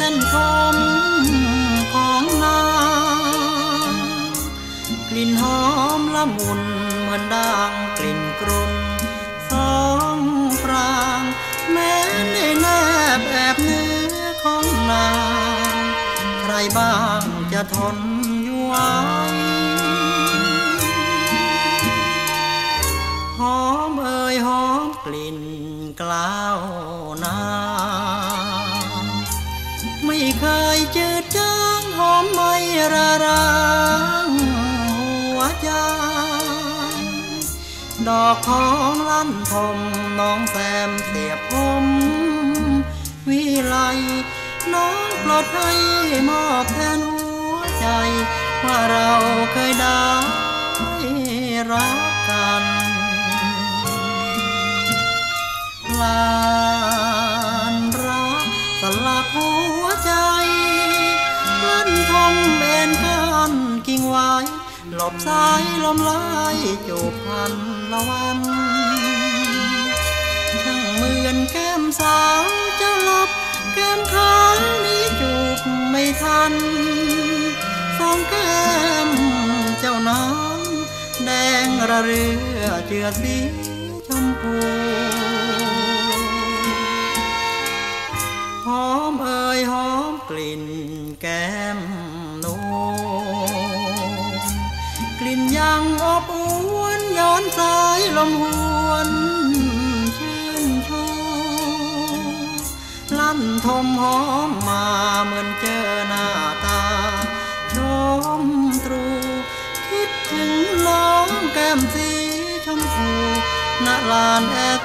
นคมของนางกลิ่นหอมละมุนเหมือนด่างกลิ่นกรุ่นสองปรางแม้ในแนบแอบเนื้อของนางใครบ้างจะทนอยู่ไว้หอมเอ่ยหอมกลิ่นกล้าวนาไม่เคยจืดจางหอมไม่ระรางหัวใจดอกของลั่นทมน้องแซมเสียบผมวิไลน้องปลดให้มอบแทนหัวใจว่าเราเคยได้รักกันลานรักสลักหัวใจลั่นทมเบนกันกิ่งไว้หลบสายลมลายจูบพันละวันช่างเหมือนแก้มสาวจะหลบแก้มข้างนี้จูบไม่ทันสองแก้มเจ้านั้นแดงระเรือเจือสีชมพูหอมเอ่ยหอมกลิ่นแก้มนูกลิ่นยังอบอวนย้อนสายลมหวนชื่นชูลั่นทมหอมมาเหมือนเจอหน้าตาชมตรูคิดถึงน้องแก้มสีชมพูณลานแอ